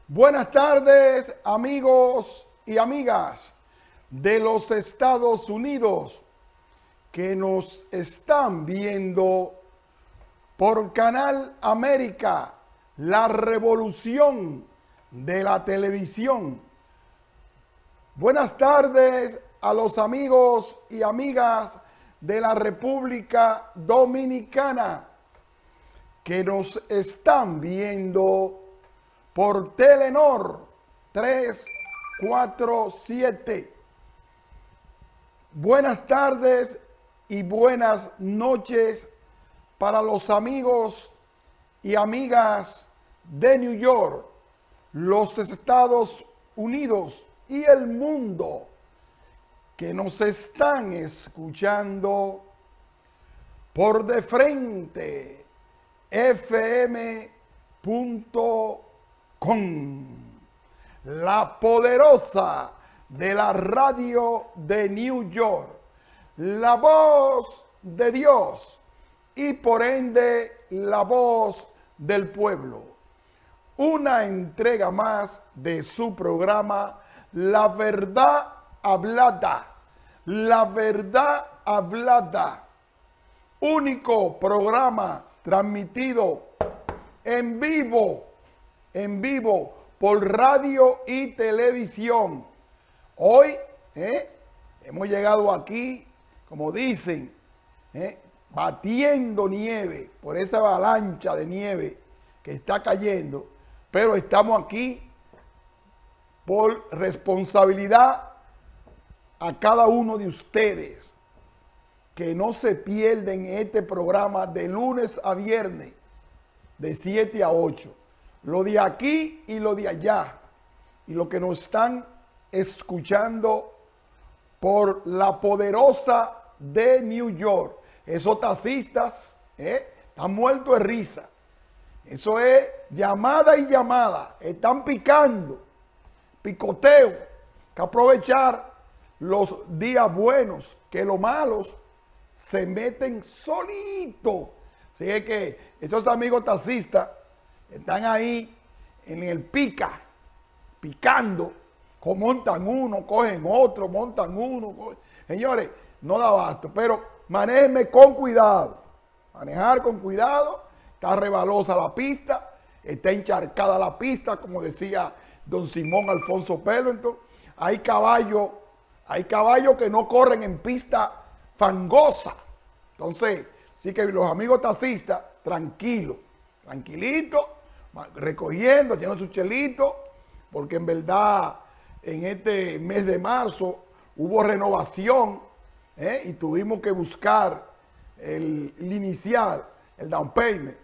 Buenas tardes, amigos y amigas de los Estados Unidos que nos están viendo por Canal América, la revolución de la televisión. Buenas tardes a los amigos y amigas de la República Dominicana que nos están viendo por Telenor 347. Buenas tardes y buenas noches para los amigos y amigas de New York, los Estados Unidos y el mundo que nos están escuchando por De Frente FM.com, la poderosa de la radio de New York, la voz de Dios y por ende la voz del pueblo. Una entrega más de su programa La Verdad Hablada. La Verdad Hablada. Único programa transmitido en vivo por radio y televisión. Hoy hemos llegado aquí, como dicen, batiendo nieve por esa avalancha de nieve que está cayendo, pero estamos aquí por responsabilidad a cada uno de ustedes, que no se pierden este programa de lunes a viernes, de 7 a 8. Lo de aquí y lo de allá. Y lo que nos están escuchando por la poderosa de New York. Esos taxistas están muertos de risa. Eso es llamada y llamada. Están picando. Picoteo. Que aprovechar los días buenos, que los malos se meten solitos. Así es que estos amigos taxistas están ahí en el picando, montan uno, cogen otro, montan uno. Señores, no da abasto, pero manéjenme con cuidado. Manejar con cuidado. Está rebalosa la pista, está encharcada la pista, como decía don Simón Alfonso Pelventon. Hay caballos que no corren en pista fangosa. Entonces, así que los amigos taxistas, tranquilitos, recogiendo, haciendo su chelito, porque en verdad en este mes de marzo hubo renovación y tuvimos que buscar el inicial, el down payment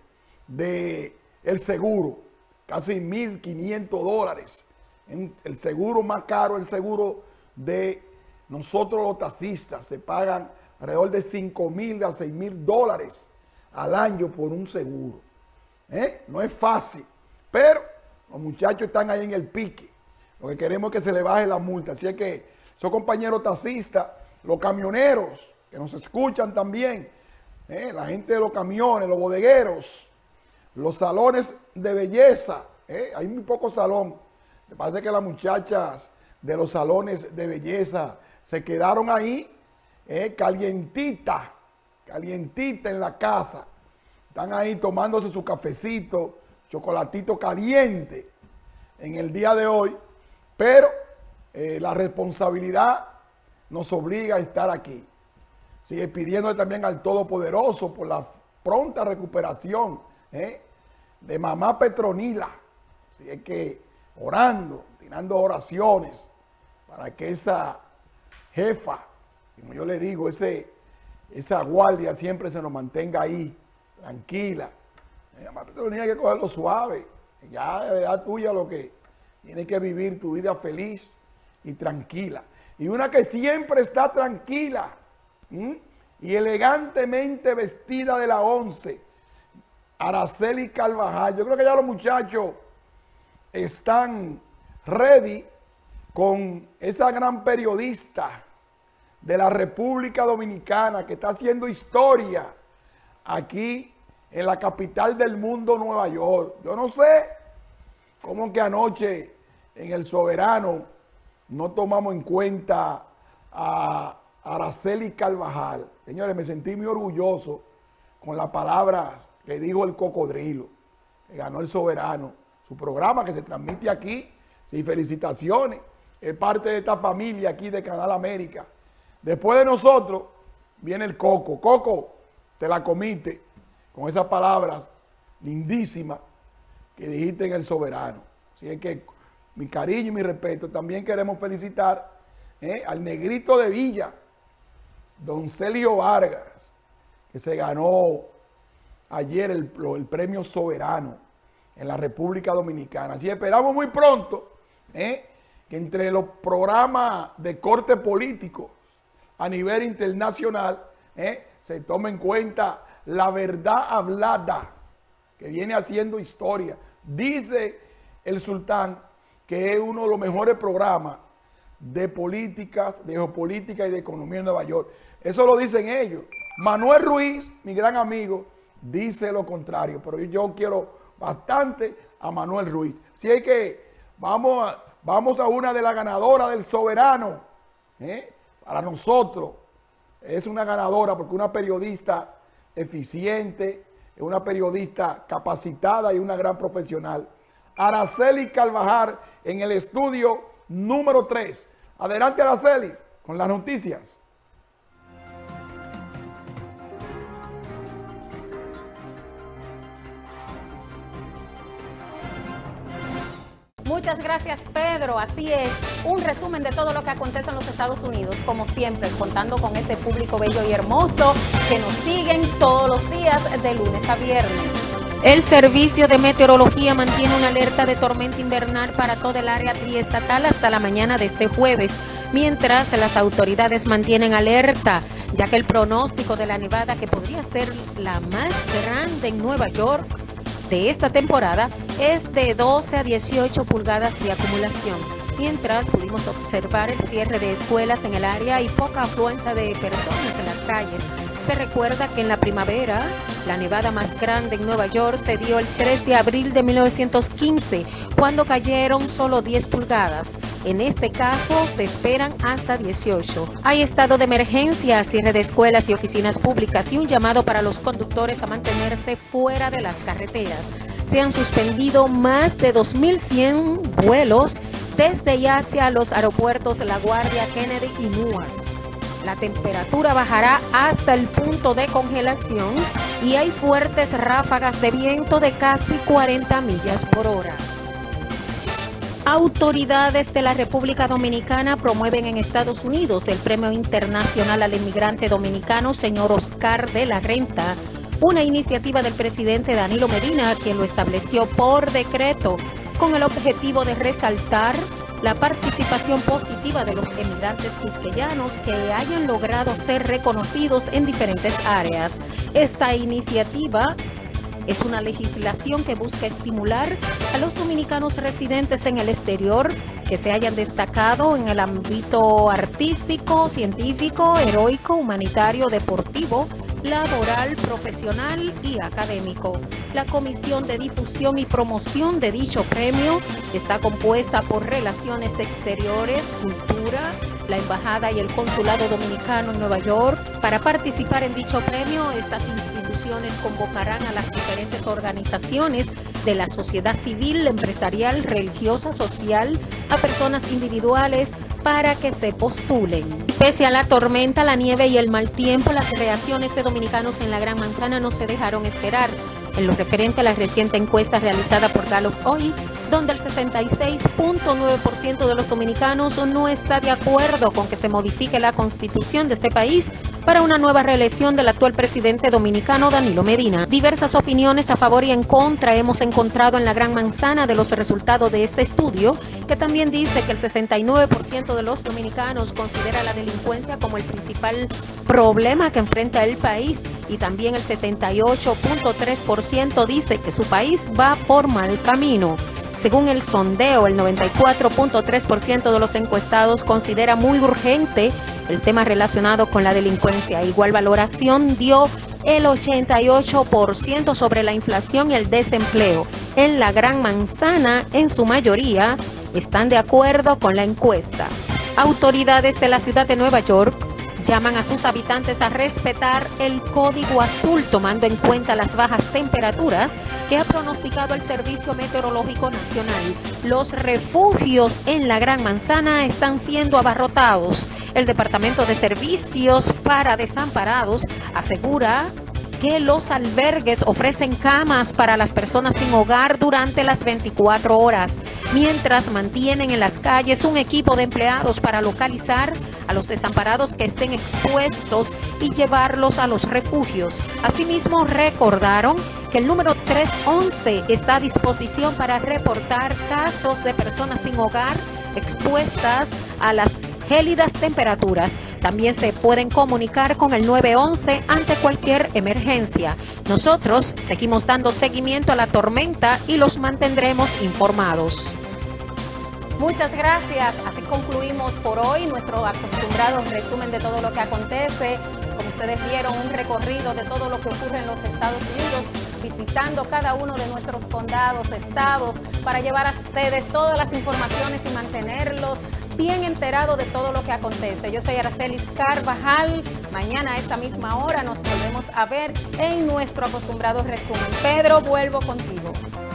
del seguro, casi $1,500. El seguro más caro, el seguro de nosotros los taxistas, se pagan alrededor de $5,000 a $6,000 al año por un seguro. No es fácil, pero los muchachos están ahí en el pique. Lo que queremos es que se le baje la multa. Así es que esos compañeros taxistas, los camioneros que nos escuchan también, la gente de los camiones, los bodegueros, los salones de belleza, hay muy poco salón. Me parece que las muchachas de los salones de belleza se quedaron ahí calientita en la casa. Están ahí tomándose su cafecito, chocolatito caliente en el día de hoy, pero la responsabilidad nos obliga a estar aquí. Sigue pidiendo también al Todopoderoso por la pronta recuperación de mamá Petronila. Así es que orando, tirando oraciones para que esa jefa, como yo le digo, esa guardia siempre se nos mantenga ahí, tranquila. Mamá Petronila hay que cogerlo suave. Ya es edad tuya lo que tienes que vivir tu vida feliz y tranquila. Y una que siempre está tranquila y elegantemente vestida de la 11, Araceli Carvajal. Yo creo que ya los muchachos están ready con esa gran periodista de la República Dominicana que está haciendo historia aquí en la capital del mundo, Nueva York. Yo no sé ¿Cómo que anoche en El Soberano no tomamos en cuenta a Araceli Carvajal? Señores, me sentí muy orgulloso con la palabra que dijo el cocodrilo, que ganó El Soberano, su programa que se transmite aquí. Sí, felicitaciones, es parte de esta familia aquí de Canal América. Después de nosotros viene el Coco. Coco, te la comiste con esas palabras lindísimas que dijiste en El Soberano. Así es que mi cariño y mi respeto. También queremos felicitar al negrito de Villa, don Celio Vargas, que se ganó ayer el premio Soberano en la República Dominicana. Así esperamos muy pronto que entre los programas de corte político a nivel internacional se tome en cuenta La Verdad Hablada, que viene haciendo historia. Dice el sultán que es uno de los mejores programas de políticas, de geopolítica y de economía en Nueva York. Eso lo dicen ellos. Manuel Ruiz, mi gran amigo, dice lo contrario, pero yo quiero bastante a Manuel Ruiz. Así es que vamos a una de las ganadoras del Soberano. Para nosotros es una ganadora porque una periodista eficiente, una periodista capacitada y una gran profesional. Araceli Carvajal en el estudio número 3. Adelante, Araceli, con las noticias. Muchas gracias, Pedro. Así es, un resumen de todo lo que acontece en los Estados Unidos, como siempre, contando con ese público bello y hermoso que nos siguen todos los días de lunes a viernes. El Servicio de Meteorología mantiene una alerta de tormenta invernal para toda el área triestatal hasta la mañana de este jueves, mientras las autoridades mantienen alerta, ya que el pronóstico de la nevada, que podría ser la más grande en Nueva York de esta temporada, es de 12 a 18 pulgadas de acumulación. Mientras pudimos observar el cierre de escuelas en el área y poca afluencia de personas en las calles. Se recuerda que en la primavera, la nevada más grande en Nueva York se dio el 3 de abril de 1915, cuando cayeron solo 10 pulgadas. En este caso, se esperan hasta 18. Hay estado de emergencia, cierre de escuelas y oficinas públicas y un llamado para los conductores a mantenerse fuera de las carreteras. Se han suspendido más de 2.100 vuelos desde y hacia los aeropuertos La Guardia, Kennedy y Newark. La temperatura bajará hasta el punto de congelación y hay fuertes ráfagas de viento de casi 40 millas por hora. Autoridades de la República Dominicana promueven en Estados Unidos el Premio Internacional al Inmigrante Dominicano, señor Oscar de la Renta, una iniciativa del presidente Danilo Medina, quien lo estableció por decreto, con el objetivo de resaltar la participación positiva de los emigrantes quisqueyanos que hayan logrado ser reconocidos en diferentes áreas. Esta iniciativa es una legislación que busca estimular a los dominicanos residentes en el exterior que se hayan destacado en el ámbito artístico, científico, heroico, humanitario, deportivo, laboral, profesional y académico. La Comisión de Difusión y Promoción de dicho premio está compuesta por Relaciones Exteriores, Cultura, la Embajada y el Consulado Dominicano en Nueva York. Para participar en dicho premio, estas instituciones convocarán a las diferentes organizaciones de la sociedad civil, empresarial, religiosa, social, a personas individuales, para que se postulen. Pese a la tormenta, la nieve y el mal tiempo, las reacciones de dominicanos en la Gran Manzana no se dejaron esperar. En lo referente a la reciente encuesta realizada por Gallup hoy, donde el 66.9% de los dominicanos no está de acuerdo con que se modifique la constitución de ese país para una nueva reelección del actual presidente dominicano Danilo Medina. Diversas opiniones a favor y en contra hemos encontrado en la Gran Manzana de los resultados de este estudio, que también dice que el 69% de los dominicanos considera la delincuencia como el principal problema que enfrenta el país, y también el 78.3% dice que su país va por mal camino. Según el sondeo, el 94.3% de los encuestados considera muy urgente el tema relacionado con la delincuencia. Igual valoración dio el 88% sobre la inflación y el desempleo. en la Gran Manzana, en su mayoría, están de acuerdo con la encuesta. Autoridades de la ciudad de Nueva York llaman a sus habitantes a respetar el código azul, tomando en cuenta las bajas temperaturas que ha pronosticado el Servicio Meteorológico Nacional. Los refugios en la Gran Manzana están siendo abarrotados. El Departamento de Servicios para Desamparados asegura que los albergues ofrecen camas para las personas sin hogar durante las 24 horas, mientras mantienen en las calles un equipo de empleados para localizar a los desamparados que estén expuestos y llevarlos a los refugios. Asimismo, recordaron que el número 311 está a disposición para reportar casos de personas sin hogar expuestas a las gélidas temperaturas. También se pueden comunicar con el 911 ante cualquier emergencia. Nosotros seguimos dando seguimiento a la tormenta y los mantendremos informados. Muchas gracias. Así concluimos por hoy nuestro acostumbrado resumen de todo lo que acontece. Como ustedes vieron, un recorrido de todo lo que ocurre en los Estados Unidos, visitando cada uno de nuestros condados, estados, para llevar a ustedes todas las informaciones y mantenerlos bien enterados de todo lo que acontece. Yo soy Aracelis Carvajal. Mañana a esta misma hora nos volvemos a ver en nuestro acostumbrado resumen. Pedro, vuelvo contigo.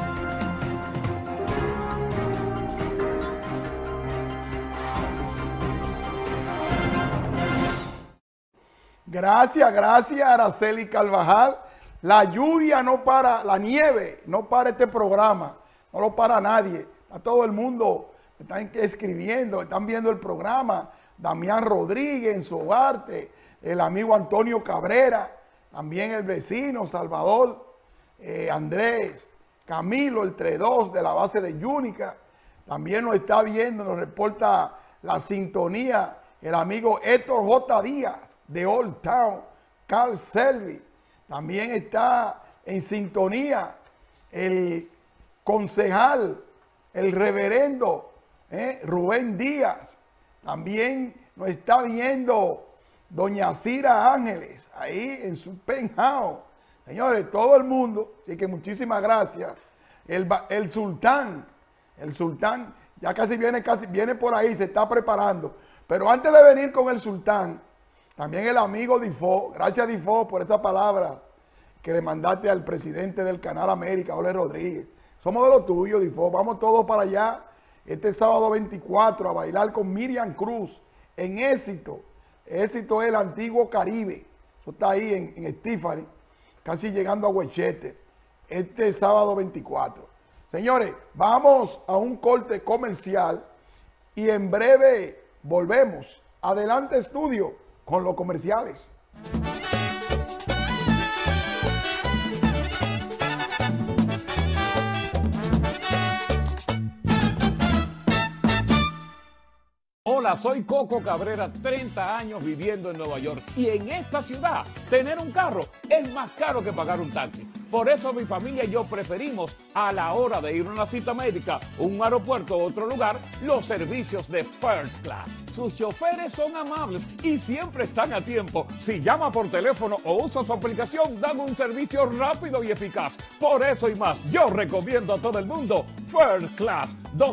Gracias, Araceli Carvajal. La lluvia no para, la nieve no para este programa, no lo para nadie. A todo el mundo están escribiendo, están viendo el programa. Damián Rodríguez en su arte, el amigo Antonio Cabrera, también el vecino Salvador, Andrés, Camilo, el 3-2 de la base de Yúnica. También nos está viendo, nos reporta la sintonía el amigo Héctor J. Díaz de Old Town, Carl Selby. También está en sintonía el concejal, el reverendo Rubén Díaz. También nos está viendo doña Cira Ángeles, ahí en su penthouse. Señores, todo el mundo, así que muchísimas gracias. El sultán ya casi viene por ahí, se está preparando. Pero antes de venir con el sultán, también el amigo Difo, gracias Difo por esa palabra que le mandaste al presidente del Canal América, Ole Rodríguez. Somos de lo tuyo, Difo, vamos todos para allá este sábado 24 a bailar con Miriam Cruz en Éxito. Éxito es el antiguo Caribe, eso está ahí en Tiffany, casi llegando a Huechete, este sábado 24. Señores, vamos a un corte comercial y en breve volvemos. Adelante, estudio, con los comerciales. Hola, soy Coco Cabrera, 30 años viviendo en Nueva York. Y en esta ciudad, tener un carro es más caro que pagar un taxi. Por eso mi familia y yo preferimos, a la hora de ir a una cita médica, un aeropuerto o otro lugar, los servicios de First Class. Sus choferes son amables y siempre están a tiempo. Si llama por teléfono o usa su aplicación, dan un servicio rápido y eficaz. Por eso y más, yo recomiendo a todo el mundo First Class,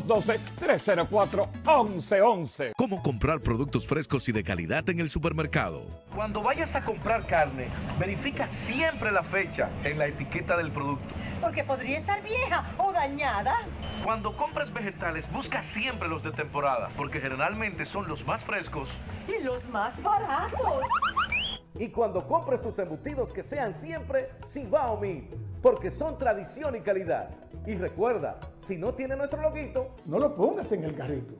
212-304-1111. ¿Cómo comprar productos frescos y de calidad en el supermercado? Cuando vayas a comprar carne, verifica siempre la fecha en la etiqueta del producto. Porque podría estar vieja o dañada. Cuando compres vegetales, busca siempre los de temporada, porque generalmente son los más frescos Y los más baratos. Y cuando compres tus embutidos, que sean siempre Cibao Meat, porque son tradición y calidad. Y recuerda, si no tiene nuestro loguito, No lo pongas en el carrito.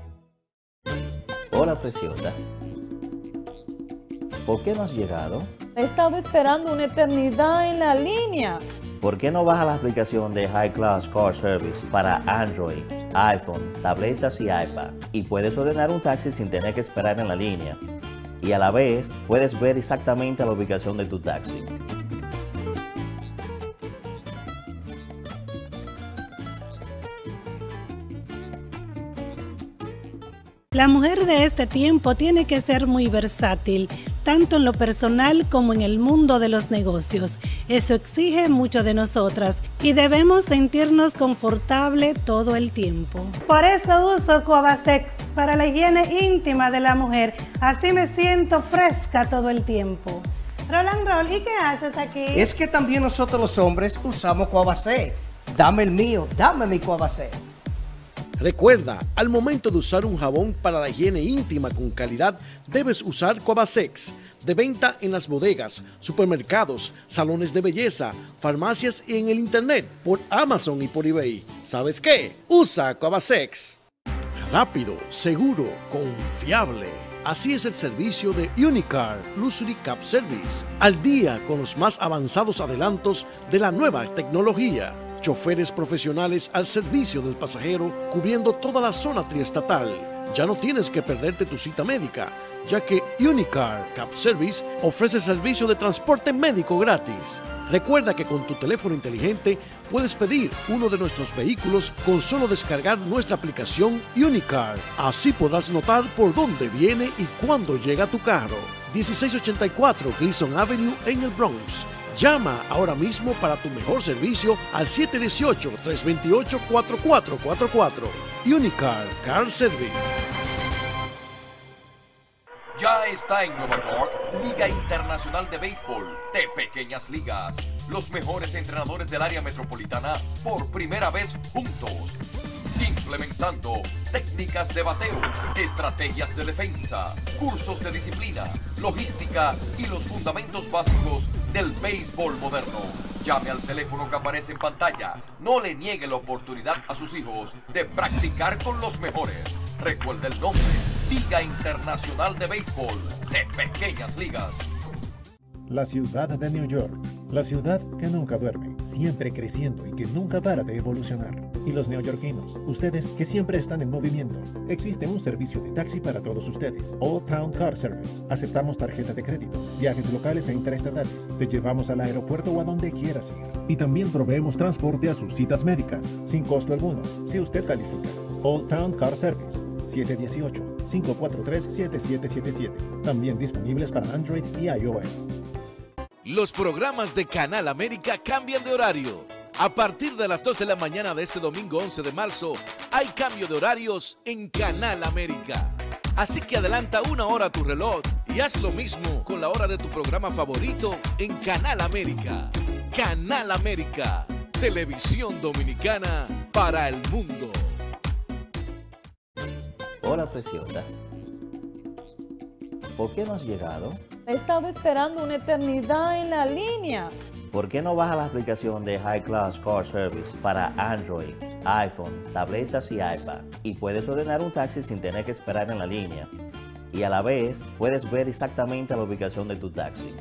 Hola, preciosa. ¿Por qué no has llegado? He estado esperando una eternidad en la línea. ¿Por qué no bajas la aplicación de High Class Car Service para Android, iPhone, tabletas y iPad? Y puedes ordenar un taxi sin tener que esperar en la línea. Y a la vez, puedes ver exactamente la ubicación de tu taxi. La mujer de este tiempo tiene que ser muy versátil, tanto en lo personal como en el mundo de los negocios. Eso exige mucho de nosotras y debemos sentirnos confortables todo el tiempo. Por eso uso Covasex para la higiene íntima de la mujer. Así me siento fresca todo el tiempo. Roland Roll, ¿y qué haces aquí? Es que también nosotros los hombres usamos Covasex. Dame el mío, dame mi Covasex. Recuerda, al momento de usar un jabón para la higiene íntima con calidad, debes usar Covasex, de venta en las bodegas, supermercados, salones de belleza, farmacias y en el internet, por Amazon y por eBay. ¿Sabes qué? Usa Covasex. Rápido, seguro, confiable. Así es el servicio de Unicar Luxury Cab Service, al día con los más avanzados adelantos de la nueva tecnología. Choferes profesionales al servicio del pasajero, cubriendo toda la zona triestatal. Ya no tienes que perderte tu cita médica, ya que Unicar Cab Service ofrece servicio de transporte médico gratis. Recuerda que con tu teléfono inteligente puedes pedir uno de nuestros vehículos con solo descargar nuestra aplicación Unicar. Así podrás notar por dónde viene y cuándo llega tu carro. 1684 Gleason Avenue en el Bronx. Llama ahora mismo para tu mejor servicio al 718-328-4444. Unicar Car Service. Ya está en Nueva York, Liga Internacional de Béisbol de Pequeñas Ligas. Los mejores entrenadores del área metropolitana por primera vez juntos. Implementando técnicas de bateo, estrategias de defensa, cursos de disciplina, logística y los fundamentos básicos del béisbol moderno. Llame al teléfono que aparece en pantalla. No le niegue la oportunidad a sus hijos de practicar con los mejores. Recuerde el nombre, Liga Internacional de Béisbol de Pequeñas Ligas. La ciudad de New York, la ciudad que nunca duerme, siempre creciendo y que nunca para de evolucionar. Y los neoyorquinos, ustedes que siempre están en movimiento. Existe un servicio de taxi para todos ustedes, Old Town Car Service. Aceptamos tarjeta de crédito, viajes locales e interestatales. Te llevamos al aeropuerto o a donde quieras ir. Y también proveemos transporte a sus citas médicas, sin costo alguno, si usted califica. Old Town Car Service. 718-543-7777. También disponibles para Android y iOS. Los programas de Canal América cambian de horario. A partir de las 2 de la mañana de este domingo 11 de marzo, hay cambio de horarios en Canal América. Así que adelanta una hora tu reloj y haz lo mismo con la hora de tu programa favorito en Canal América. Canal América, televisión dominicana para el mundo. Hola, preciosa. ¿Por qué no has llegado? He estado esperando una eternidad en la línea. ¿Por qué no bajas la aplicación de High Class Car Service para Android, iPhone, tabletas y iPad? Y puedes ordenar un taxi sin tener que esperar en la línea. Y a la vez, puedes ver exactamente la ubicación de tu taxi.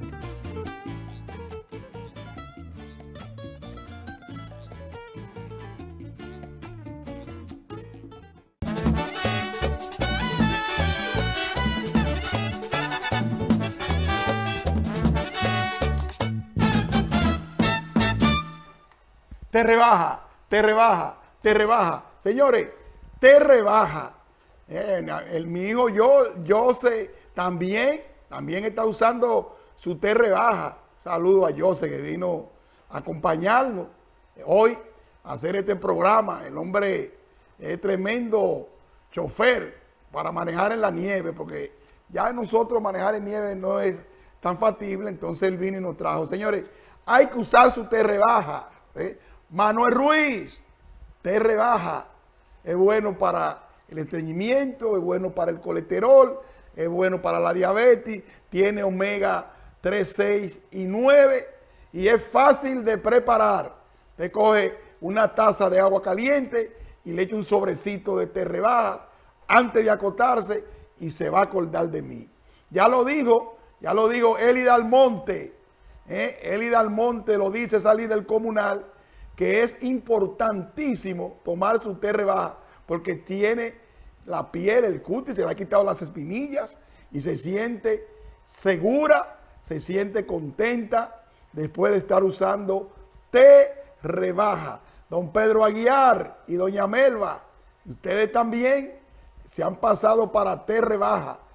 Te rebaja, te rebaja, te rebaja. Señores, te rebaja. Mi hijo Jose también está usando su te rebaja. Saludo a Jose que vino a acompañarnos hoy a hacer este programa. El hombre es tremendo chofer para manejar en la nieve, porque ya nosotros manejar en nieve no es tan factible. Entonces él vino y nos trajo. Señores, hay que usar su te rebaja. Manuel Ruiz, te rebaja, es bueno para el estreñimiento, es bueno para el colesterol, es bueno para la diabetes, tiene omega 3, 6 y 9 y es fácil de preparar. Te coge una taza de agua caliente y le echa un sobrecito de te rebaja antes de acostarse y se va a acordar de mí. Ya lo dijo Elida Almonte, Elida Almonte lo dice, esa líder comunal, que es importantísimo tomar su té rebaja porque tiene la piel, el cutis, se le ha quitado las espinillas y se siente segura, se siente contenta después de estar usando té rebaja. Don Pedro Aguiar y doña Melba, ustedes también se han pasado para té rebaja.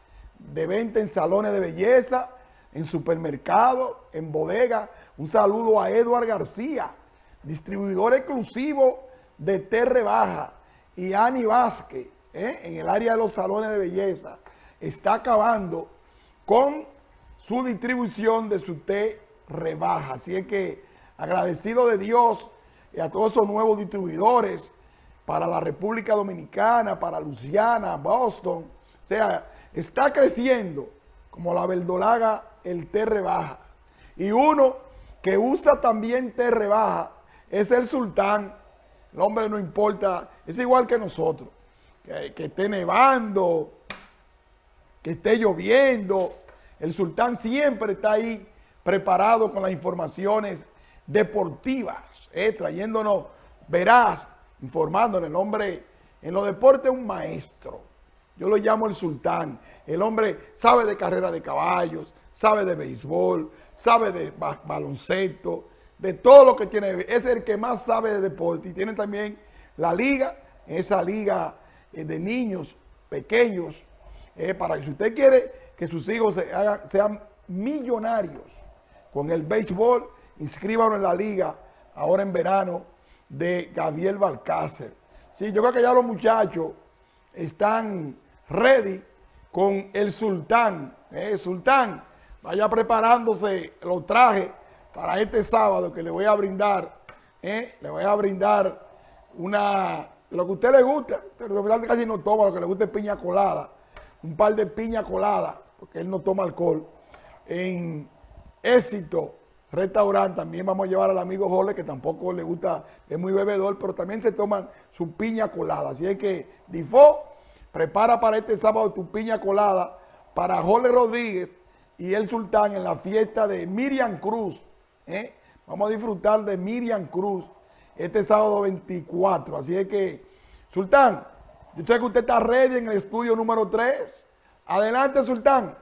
de venta en salones de belleza, en supermercados, en bodegas. Un saludo a Eduard García, distribuidor exclusivo de té rebaja, y Ani Vázquez, en el área de los salones de belleza. Está acabando con su distribución de su té rebaja. Así es que agradecido de Dios y a todos esos nuevos distribuidores para la República Dominicana, para Luisiana, Boston. O sea, está creciendo como la verdolaga el té rebaja. Y uno que usa también té rebaja es el Sultán. El hombre no importa, es igual que nosotros. Que esté nevando, que esté lloviendo. El Sultán siempre está ahí preparado con las informaciones deportivas, trayéndonos veraz, informándonos. El hombre en los deportes es un maestro. Yo lo llamo el Sultán. El hombre sabe de carrera de caballos, sabe de béisbol, sabe de baloncesto, de todo lo que tiene. Es el que más sabe de deporte. Y tiene también la liga, esa liga de niños pequeños, para que si usted quiere que sus hijos sean millonarios con el béisbol, inscríbanlo en la liga ahora en verano de Gabriel Balcácer. Sí, yo creo que ya los muchachos están ready con el Sultán. Sultán, vaya preparándose los trajes para este sábado que le voy a brindar. Le voy a brindar lo que a usted le gusta. Pero casi no toma, lo que le gusta es piña colada. Un par de piña colada, porque él no toma alcohol. En Éxito Restaurante también vamos a llevar al amigo Jorge, que tampoco le gusta, es muy bebedor, pero también se toman su piña colada. Así es que, Difo, prepara para este sábado tu piña colada para Jorge Rodríguez y el Sultán en la fiesta de Miriam Cruz. Vamos a disfrutar de Miriam Cruz este sábado 24. Así es que, Sultán, yo sé que usted está ready en el estudio número 3. Adelante, Sultán.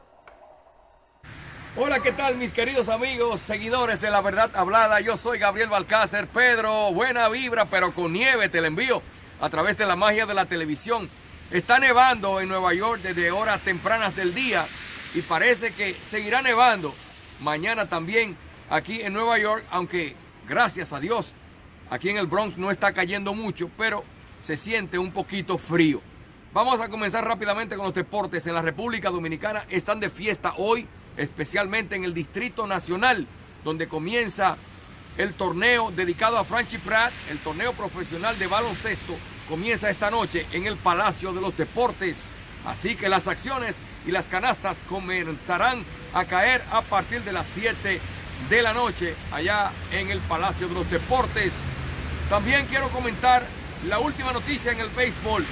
Hola, ¿qué tal mis queridos amigos, seguidores de La Verdad Hablada? Yo soy Gabriel Balcácer. Pedro, buena vibra, pero con nieve te la envío a través de la magia de la televisión. Está nevando en Nueva York desde horas tempranas del día y parece que seguirá nevando mañana también aquí en Nueva York, aunque gracias a Dios aquí en el Bronx no está cayendo mucho, pero se siente un poquito frío. Vamos a comenzar rápidamente con los deportes. En la República Dominicana están de fiesta hoy, especialmente en el Distrito Nacional, donde comienza el torneo dedicado a Franchi Prat, el torneo profesional de baloncesto, comienza esta noche en el Palacio de los Deportes. Así que las acciones y las canastas comenzarán a caer a partir de las 7 de la noche allá en el Palacio de los Deportes. También quiero comentar la última noticia en el béisbol.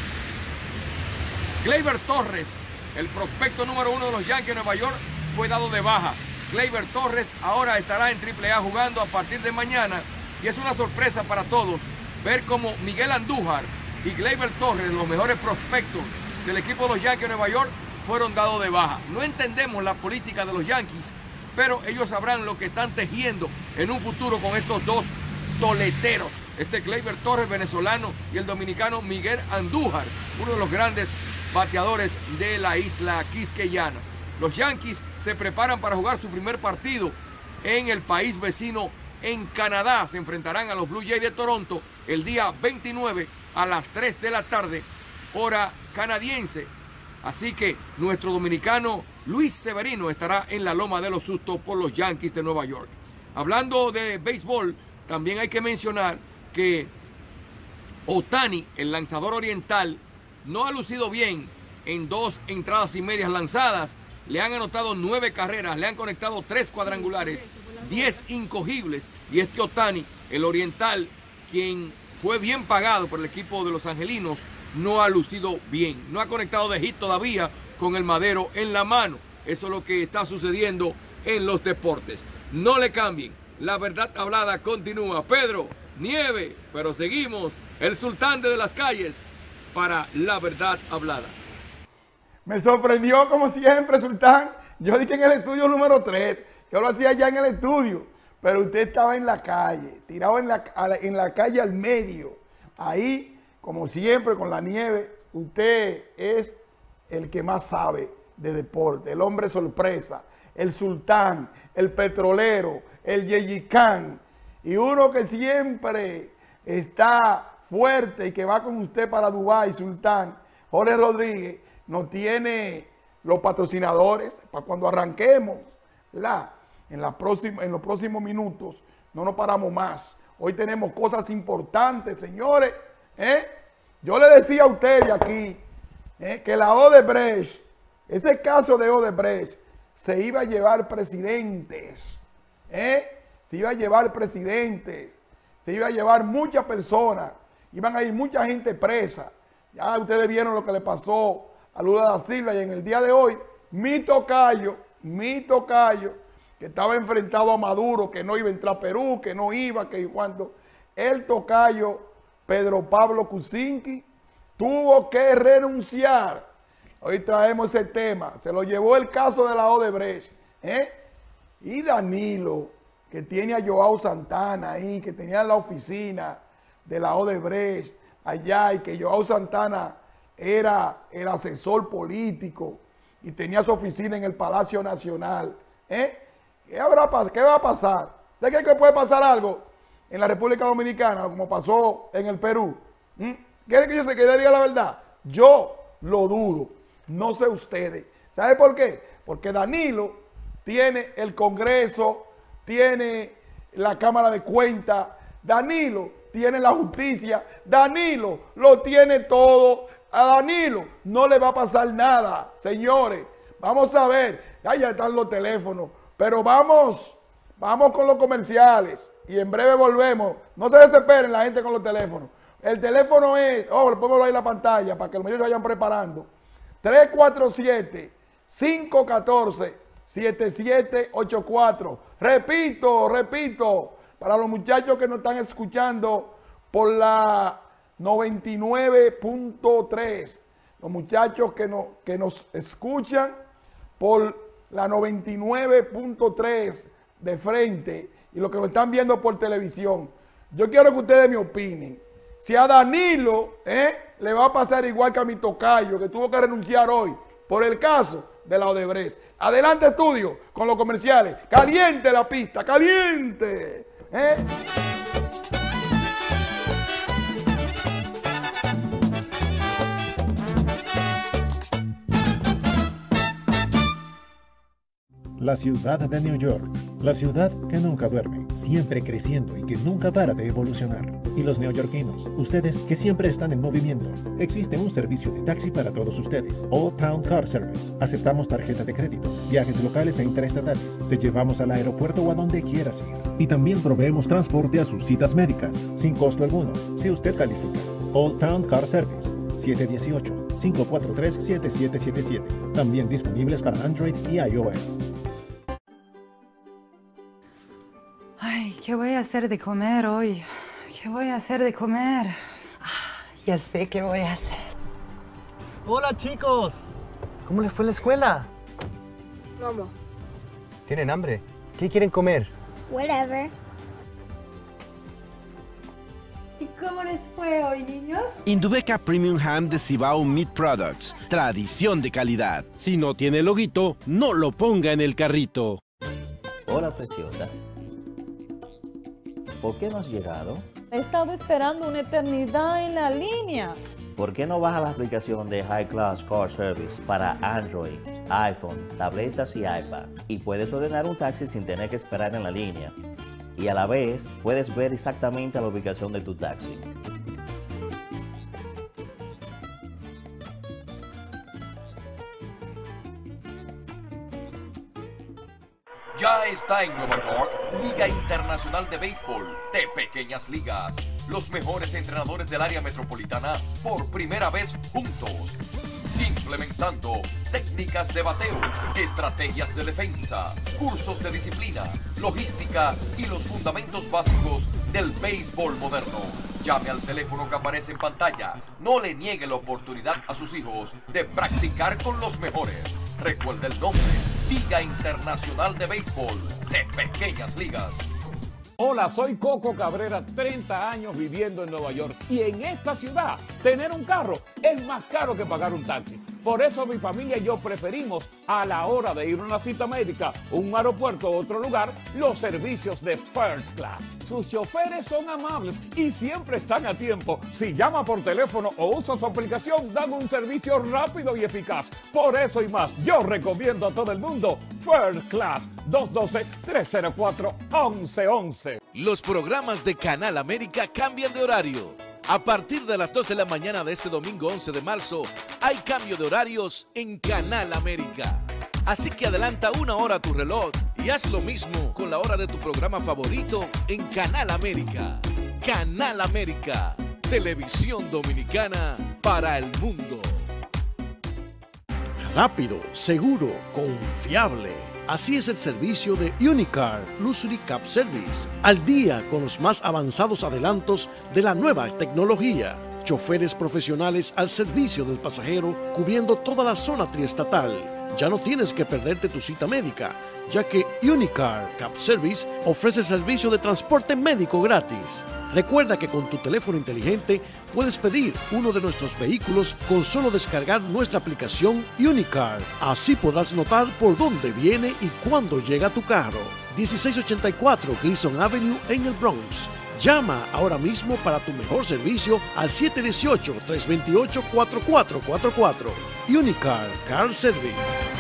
Gleyber Torres, el prospecto número 1 de los Yankees de Nueva York, fue dado de baja. Gleyber Torres ahora estará en AAA jugando a partir de mañana y es una sorpresa para todos ver cómo Miguel Andújar y Gleyber Torres, los mejores prospectos del equipo de los Yankees de Nueva York, fueron dados de baja. No entendemos la política de los Yankees, pero ellos sabrán lo que están tejiendo en un futuro con estos dos toleteros. Este Gleyber Torres venezolano y el dominicano Miguel Andújar, uno de los grandes bateadores de la isla quisqueyana. Los Yankees se preparan para jugar su primer partido en el país vecino, en Canadá. Se enfrentarán a los Blue Jays de Toronto el día 29 a las 3 de la tarde, hora canadiense. Así que nuestro dominicano Luis Severino estará en la Loma de los Sustos por los Yankees de Nueva York. Hablando de béisbol, también hay que mencionar que Ohtani, el lanzador oriental, no ha lucido bien en 2 entradas y medias lanzadas. Le han anotado 9 carreras, le han conectado 3 cuadrangulares, 10 incogibles. Y este Ohtani, el oriental, quien fue bien pagado por el equipo de los angelinos, no ha lucido bien. No ha conectado de hit todavía con el madero en la mano. Eso es lo que está sucediendo en los deportes. No le cambien. La Verdad Hablada continúa. Pedro, nieve, pero seguimos. El sultán de las calles para La Verdad Hablada. Me sorprendió como siempre, Sultán. Yo dije en el estudio número 3, yo lo hacía ya en el estudio, pero usted estaba en la calle, tirado en la calle al medio. Ahí, como siempre, con la nieve, usted es el que más sabe de deporte, el hombre sorpresa, el sultán, el petrolero, el yeyicán, y uno que siempre está fuerte y que va con usted para Dubái, sultán, Jorge Rodríguez, nos tiene los patrocinadores para cuando arranquemos, ¿verdad? En los próximos minutos no nos paramos más. Hoy tenemos cosas importantes, señores. Yo le decía a ustedes aquí que la Odebrecht, ese caso de Odebrecht, se iba a llevar presidentes. Se iba a llevar presidentes. Se iba a llevar muchas personas. Iban a ir mucha gente presa. Ya ustedes vieron lo que le pasó a Lula da Silva. Y en el día de hoy, mi tocayo, que estaba enfrentado a Maduro, que no iba a entrar a Perú, que no iba, que cuando el tocayo Pedro Pablo Kuczynski tuvo que renunciar. Hoy traemos ese tema. Se lo llevó el caso de la Odebrecht. Y Danilo, que tiene a Joao Santana ahí, que tenía la oficina de la Odebrecht allá, y que Joao Santana era el asesor político y tenía su oficina en el Palacio Nacional. ¿Qué va a pasar? ¿De qué puede pasar algo en la República Dominicana, como pasó en el Perú? ¿Quiere que yo le diga la verdad? Yo lo dudo. No sé ustedes. ¿Sabe por qué? Porque Danilo tiene el Congreso, tiene la Cámara de Cuentas, Danilo tiene la justicia, Danilo lo tiene todo. A Danilo no le va a pasar nada, señores. Vamos a ver. Ya están los teléfonos. Pero vamos con los comerciales y en breve volvemos. No se desesperen la gente con los teléfonos. El teléfono es, pongo ahí en la pantalla para que los medios se vayan preparando. 347-514-7784. Repito, para los muchachos que nos están escuchando por la 99.3. Los muchachos que nos escuchan por la 99.3 de frente y los que lo están viendo por televisión. Yo quiero que ustedes me opinen. Si a Danilo le va a pasar igual que a mi tocayo, que tuvo que renunciar hoy por el caso de la Odebrecht. Adelante, estudio, con los comerciales. Caliente la pista, caliente. La ciudad de New York, la ciudad que nunca duerme, siempre creciendo y que nunca para de evolucionar. Y los neoyorquinos, ustedes que siempre están en movimiento. Existe un servicio de taxi para todos ustedes, Old Town Car Service. Aceptamos tarjeta de crédito, viajes locales e interestatales. Te llevamos al aeropuerto o a donde quieras ir. Y también proveemos transporte a sus citas médicas, sin costo alguno, si usted califica. Old Town Car Service, 718-543-7777. También disponibles para Android y iOS. Ay, ¿qué voy a hacer de comer hoy? ¿Qué voy a hacer de comer? Ya sé qué voy a hacer. Hola, chicos. ¿Cómo les fue en la escuela? ¿Cómo? ¿Tienen hambre? ¿Qué quieren comer? Whatever. ¿Y cómo les fue hoy, niños? Indubeca Premium Ham de Cibao Meat Products. Tradición de calidad. Si no tiene loguito, no lo ponga en el carrito. Hola, preciosa. ¿Por qué no has llegado? He estado esperando una eternidad en la línea. ¿Por qué no bajas la aplicación de High Class Car Service para Android, iPhone, tabletas y iPad? Y puedes ordenar un taxi sin tener que esperar en la línea. Y a la vez, puedes ver exactamente la ubicación de tu taxi. Ya está en Nueva York, Liga Internacional de Béisbol de Pequeñas Ligas. Los mejores entrenadores del área metropolitana por primera vez juntos. Implementando técnicas de bateo, estrategias de defensa, cursos de disciplina, logística y los fundamentos básicos del béisbol moderno. Llame al teléfono que aparece en pantalla. No le niegue la oportunidad a sus hijos de practicar con los mejores. Recuerde el nombre, Liga Internacional de Béisbol de Pequeñas Ligas. Hola, soy Coco Cabrera, 30 años viviendo en Nueva York y en esta ciudad Tener un carro es más caro que pagar un taxi. Por eso mi familia y yo preferimos, a la hora de ir a una cita médica, un aeropuerto o otro lugar, los servicios de First Class. Sus choferes son amables y siempre están a tiempo. Si llama por teléfono o usa su aplicación, dan un servicio rápido y eficaz. Por eso y más, yo recomiendo a todo el mundo First Class. 212-304-1111. Los programas de Canal América cambian de horario. A partir de las 2 de la mañana de este domingo 11 de marzo, hay cambio de horarios en Canal América. Así que adelanta una hora tu reloj y haz lo mismo con la hora de tu programa favorito en Canal América. Canal América, televisión dominicana para el mundo. Rápido, seguro, confiable. Así es el servicio de Unicar Luxury Cab Service. Al día con los más avanzados adelantos de la nueva tecnología. Choferes profesionales al servicio del pasajero cubriendo toda la zona triestatal. Ya no tienes que perderte tu cita médica, ya que Unicar Cab Service ofrece servicio de transporte médico gratis. Recuerda que con tu teléfono inteligente puedes pedir uno de nuestros vehículos con solo descargar nuestra aplicación Unicar. Así podrás notar por dónde viene y cuándo llega tu carro. 1684 Gleason Avenue en el Bronx. Llama ahora mismo para tu mejor servicio al 718-328-4444. Unicar Car Service.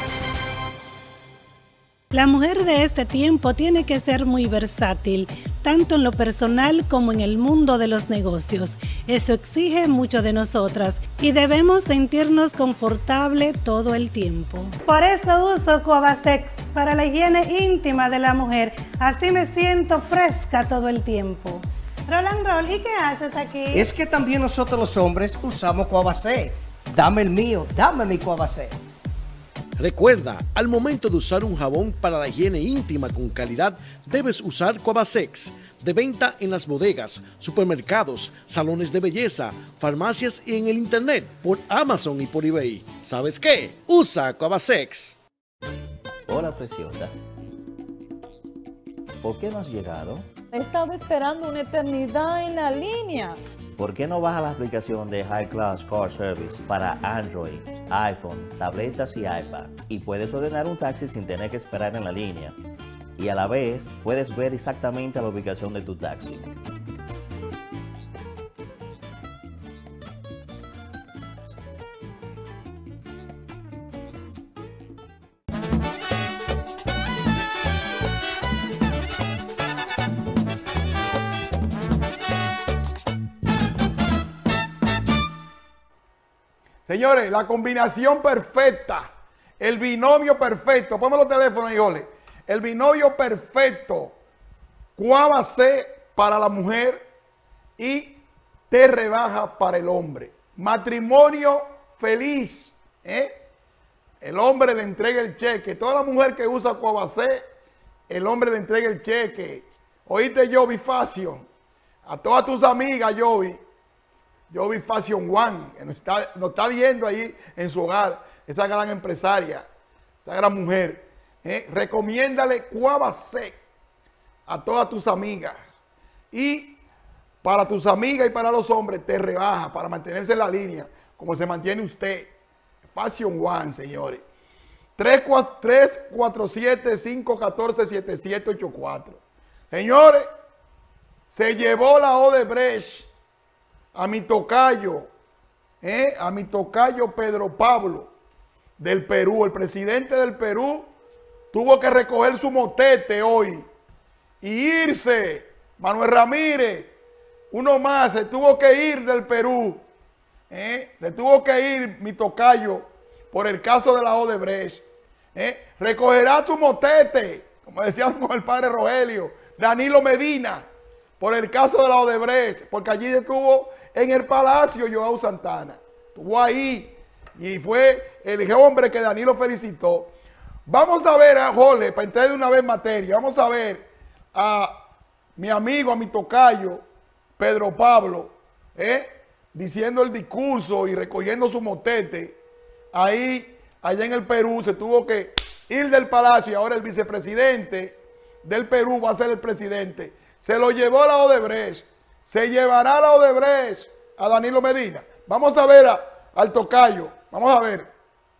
La mujer de este tiempo tiene que ser muy versátil, tanto en lo personal como en el mundo de los negocios. Eso exige mucho de nosotras y debemos sentirnos confortable todo el tiempo. Por eso uso Covasex para la higiene íntima de la mujer. Así me siento fresca todo el tiempo. Roland Roll, ¿y qué haces aquí? Es que también nosotros los hombres usamos Covasex. Dame el mío, dame mi Covasex. Recuerda, al momento de usar un jabón para la higiene íntima con calidad, debes usar Covasex. De venta en las bodegas, supermercados, salones de belleza, farmacias y en el internet, por Amazon y por eBay. ¿Sabes qué? Usa Covasex. Hola, preciosa. ¿Por qué no has llegado? He estado esperando una eternidad en la línea. ¿Por qué no bajas la aplicación de High Class Car Service para Android, iPhone, tabletas y iPad? Y puedes ordenar un taxi sin tener que esperar en la línea. Y a la vez, puedes ver exactamente la ubicación de tu taxi. Señores, la combinación perfecta, el binomio perfecto, ponme los teléfonos ahí, Jole. El binomio perfecto, Covasex para la mujer y te rebaja para el hombre. Matrimonio feliz, El hombre le entrega el cheque. Toda la mujer que usa Covasex, el hombre le entrega el cheque. Oíste, Jovi Fashion, a todas tus amigas, Jovi Fashion One, que nos está viendo ahí en su hogar, esa gran empresaria, esa gran mujer. Recomiéndale Covasex a todas tus amigas. Y para tus amigas y para los hombres te rebaja para mantenerse en la línea, como se mantiene usted. Fashion One, señores. 347-514-7784. Señores, se llevó la Odebrecht a mi tocayo Pedro Pablo del Perú. El presidente del Perú tuvo que recoger su motete hoy y irse. Manuel Ramírez, uno más, se tuvo que ir del Perú. Se tuvo que ir mi tocayo por el caso de la Odebrecht. Recogerá tu motete, como decíamos con el padre Rogelio, Danilo Medina, por el caso de la Odebrecht, porque allí estuvo en el Palacio Joao Santana. Estuvo ahí y fue el hombre que Danilo felicitó. Vamos a ver a Jorge, para entrar de una vez en materia, vamos a ver a mi amigo, a mi tocayo, Pedro Pablo, diciendo el discurso y recogiendo su motete. Ahí, allá en el Perú, se tuvo que ir del Palacio y ahora el vicepresidente del Perú va a ser el presidente. Se lo llevó la Odebrecht. Se llevará la Odebrecht a Danilo Medina. Vamos a ver al tocayo. Vamos a ver.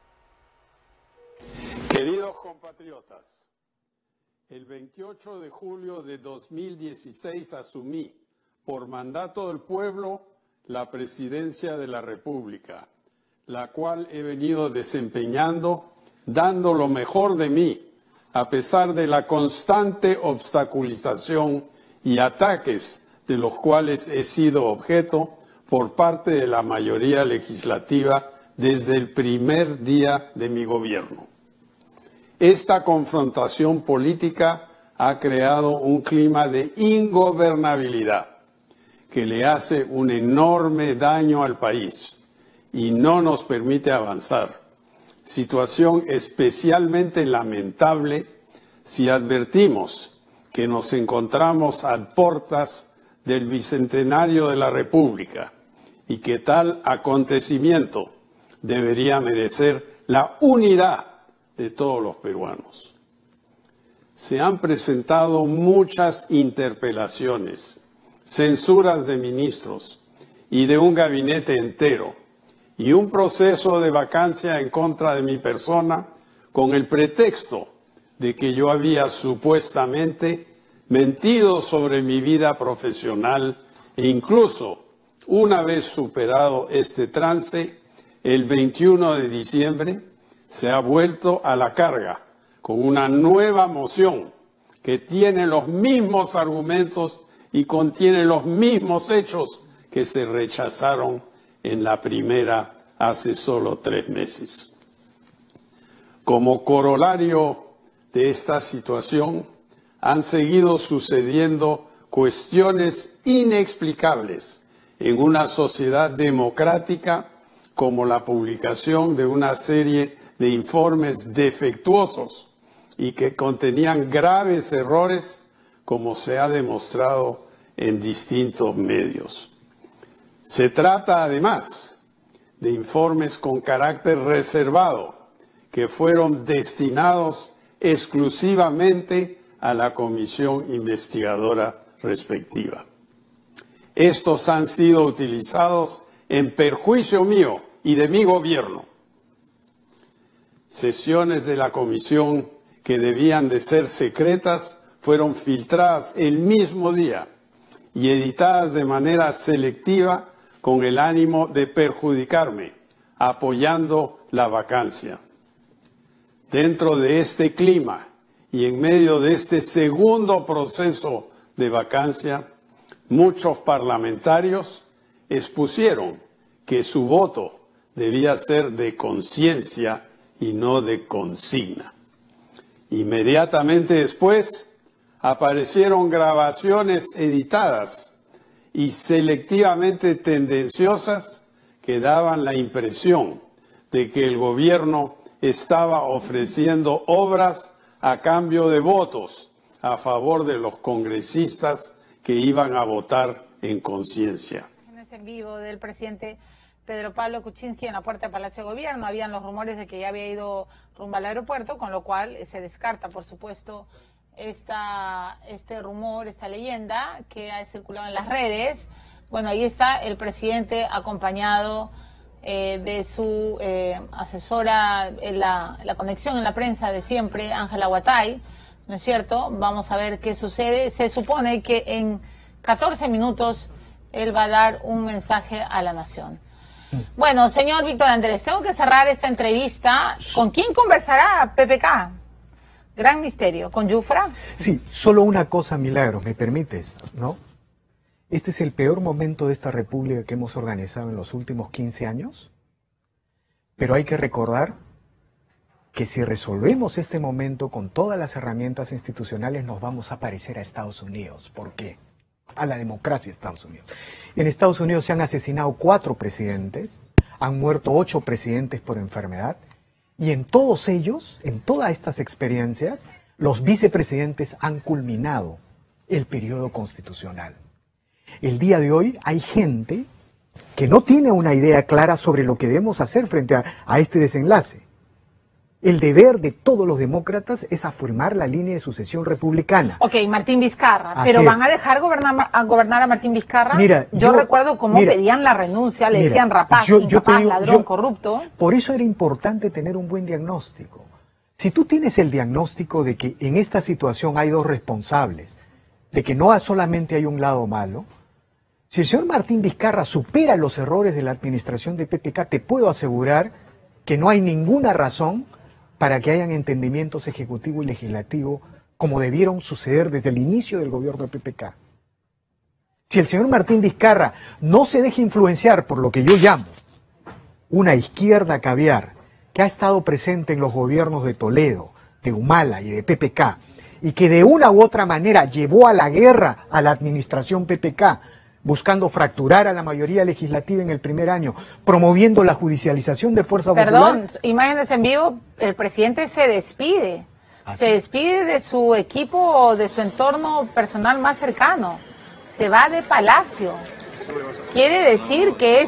Queridos compatriotas, el 28 de julio de 2016 asumí, por mandato del pueblo, la presidencia de la República, la cual he venido desempeñando, dando lo mejor de mí, a pesar de la constante obstaculización y ataques de los cuales he sido objeto por parte de la mayoría legislativa desde el primer día de mi gobierno. Esta confrontación política ha creado un clima de ingobernabilidad que le hace un enorme daño al país y no nos permite avanzar. Situación especialmente lamentable si advertimos que nos encontramos a puertas del bicentenario de la República y que tal acontecimiento debería merecer la unidad de todos los peruanos. Se han presentado muchas interpelaciones, censuras de ministros y de un gabinete entero, y un proceso de vacancia en contra de mi persona con el pretexto de que yo había supuestamente mentido sobre mi vida profesional e incluso, una vez superado este trance, el 21 de diciembre se ha vuelto a la carga con una nueva moción que tiene los mismos argumentos y contiene los mismos hechos que se rechazaron en la primera hace solo 3 meses. Como corolario de esta situación, han seguido sucediendo cuestiones inexplicables en una sociedad democrática, como la publicación de una serie de informes defectuosos y que contenían graves errores, como se ha demostrado en distintos medios. Se trata además de informes con carácter reservado que fueron destinados exclusivamente a la comisión investigadora respectiva. Estos han sido utilizados en perjuicio mío y de mi gobierno. Sesiones de la comisión que debían de ser secretas fueron filtradas el mismo día y editadas de manera selectiva con el ánimo de perjudicarme, apoyando la vacancia. Dentro de este clima y en medio de este segundo proceso de vacancia, muchos parlamentarios expusieron que su voto debía ser de conciencia y no de consigna. Inmediatamente después aparecieron grabaciones editadas y selectivamente tendenciosas que daban la impresión de que el gobierno estaba ofreciendo obras a cambio de votos a favor de los congresistas que iban a votar en conciencia. En vivo del presidente Pedro Pablo Kuczynski en la puerta del Palacio de Gobierno. Habían los rumores de que ya había ido rumbo al aeropuerto, con lo cual se descarta, por supuesto, este rumor, esta leyenda que ha circulado en las redes. Bueno, ahí está el presidente acompañado de su asesora en la conexión en la prensa de siempre, Ángela Huatay, ¿no es cierto? Vamos a ver qué sucede. Se supone que en 14 minutos él va a dar un mensaje a la nación. Bueno, señor Víctor Andrés, tengo que cerrar esta entrevista. ¿Con quién conversará PPK? Gran misterio. ¿Con Yufra? Sí, solo una cosa, Milagros, ¿me permites? ¿No? Este es el peor momento de esta república que hemos organizado en los últimos 15 años. Pero hay que recordar que si resolvemos este momento con todas las herramientas institucionales, nos vamos a parecer a Estados Unidos. ¿Por qué? A la democracia de Estados Unidos. En Estados Unidos se han asesinado 4 presidentes, han muerto 8 presidentes por enfermedad, y en todos ellos, en todas estas experiencias, los vicepresidentes han culminado el periodo constitucional. El día de hoy hay gente que no tiene una idea clara sobre lo que debemos hacer frente a este desenlace. El deber de todos los demócratas es afirmar la línea de sucesión republicana. Ok, Martín Vizcarra, Así pero ¿van es. a dejar gobernar a Martín Vizcarra? Mira, yo recuerdo cómo pedían la renuncia, le decían rapaz, incapaz, ladrón, corrupto. Por eso era importante tener un buen diagnóstico. Si tú tienes el diagnóstico de que en esta situación hay dos responsables, de que no solamente hay un lado malo, si el señor Martín Vizcarra supera los errores de la administración de PPK, te puedo asegurar que no hay ninguna razón para que hayan entendimientos ejecutivo y legislativo como debieron suceder desde el inicio del gobierno de PPK. Si el señor Martín Vizcarra no se deja influenciar por lo que yo llamo una izquierda caviar, que ha estado presente en los gobiernos de Toledo, de Humala y de PPK, y que de una u otra manera llevó a la guerra a la administración PPK, buscando fracturar a la mayoría legislativa en el primer año, promoviendo la judicialización de Fuerza Popular. Perdón, imágenes en vivo, el presidente se despide. Se despide de su equipo, de su entorno personal más cercano. Se va de palacio. ¿Quiere decir que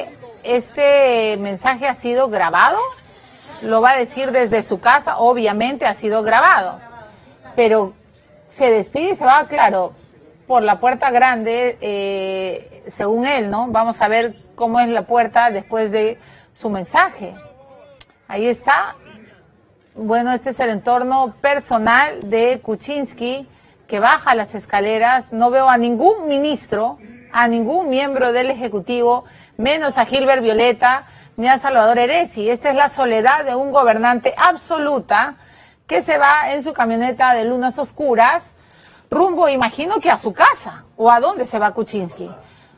este mensaje ha sido grabado? Lo va a decir desde su casa, obviamente ha sido grabado. Pero se despide y se va, claro, por la puerta grande, según él, ¿no? Vamos a ver cómo es la puerta después de su mensaje. Ahí está. Bueno, este es el entorno personal de Kuczynski, que baja las escaleras. No veo a ningún ministro, a ningún miembro del Ejecutivo, menos a Gilbert Violeta ni a Salvador Heresi. Esta es la soledad de un gobernante absoluta que se va en su camioneta de lunas oscuras rumbo, imagino que a su casa. ¿O a dónde se va Kuczynski?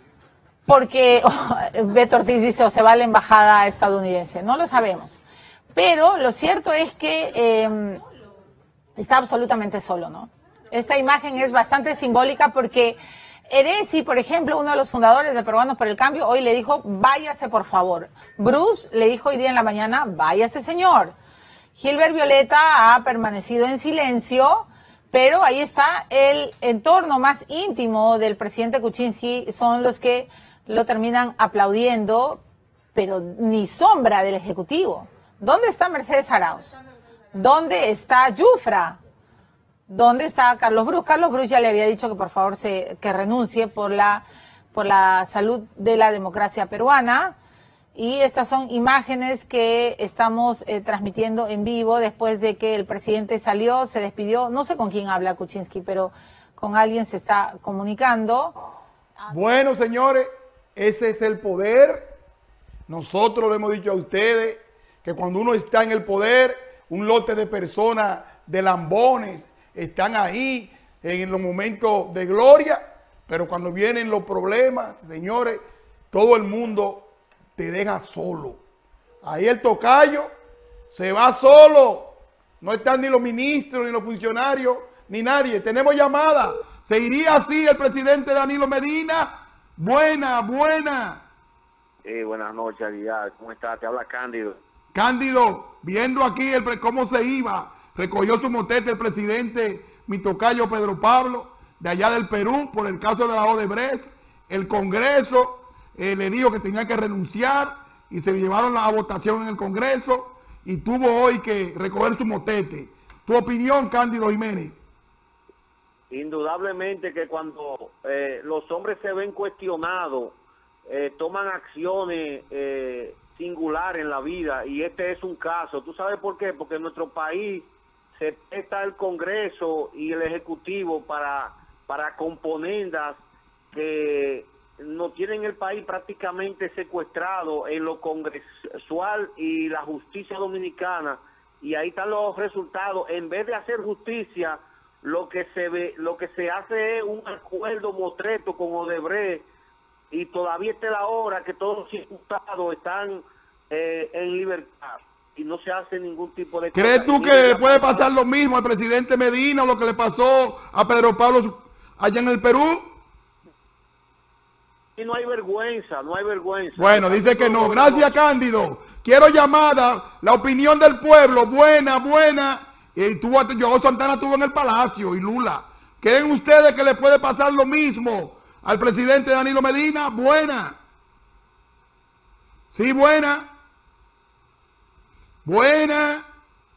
Porque Beto Ortiz dice, o se va a la embajada estadounidense. No lo sabemos. Pero lo cierto es que está absolutamente solo, ¿no? Esta imagen es bastante simbólica porque Heresi, por ejemplo, uno de los fundadores de Peruanos por el Cambio, hoy le dijo, váyase por favor. Bruce le dijo hoy día en la mañana, váyase señor. Gilbert Violeta ha permanecido en silencio, pero ahí está el entorno más íntimo del presidente Kuczynski, son los que lo terminan aplaudiendo, pero ni sombra del Ejecutivo. ¿Dónde está Mercedes Arauz? ¿Dónde está Yufra? ¿Dónde está Carlos Brus? Carlos Brus ya le había dicho que por favor que renuncie por la salud de la democracia peruana. Y estas son imágenes que estamos transmitiendo en vivo después de que el presidente salió, se despidió. No sé con quién habla Kuczynski, pero con alguien se está comunicando. Bueno, señores, ese es el poder. Nosotros le hemos dicho a ustedes que cuando uno está en el poder, un lote de personas, de lambones, están ahí en los momentos de gloria, pero cuando vienen los problemas, señores, todo el mundo te deja solo. Ahí el tocayo se va solo. No están ni los ministros, ni los funcionarios, ni nadie. Tenemos llamada. ¿Se iría así el presidente Danilo Medina? Buena. Buenas noches, Aguilar. ¿Cómo estás? Te habla Cándido. Cándido, viendo aquí cómo se iba, recogió su motete el presidente, mi tocayo Pedro Pablo, de allá del Perú, por el caso de la Odebrecht. El Congreso le dijo que tenía que renunciar y se llevaron a votación en el Congreso y tuvo hoy que recoger su motete. ¿Tu opinión, Cándido Jiménez? Indudablemente que cuando los hombres se ven cuestionados, toman acciones singulares en la vida, y este es un caso. ¿Tú sabes por qué? Porque en nuestro país se presta el Congreso y el Ejecutivo para componendas que no tienen el país prácticamente secuestrado en lo congresual y la justicia dominicana, y ahí están los resultados. En vez de hacer justicia, lo que se hace es un acuerdo motreto con Odebrecht, y todavía está la hora que todos los imputados están en libertad y no se hace ningún tipo de... ¿Crees tú que puede pasar lo mismo al presidente Medina o lo que le pasó a Pedro Pablo allá en el Perú? Y no hay vergüenza. Bueno, dice que no. Gracias, Cándido. Quiero llamada, la opinión del pueblo, buena. Y yo Santana estuvo en el Palacio y Lula. ¿Creen ustedes que le puede pasar lo mismo al presidente Danilo Medina? Buena. Sí, buena.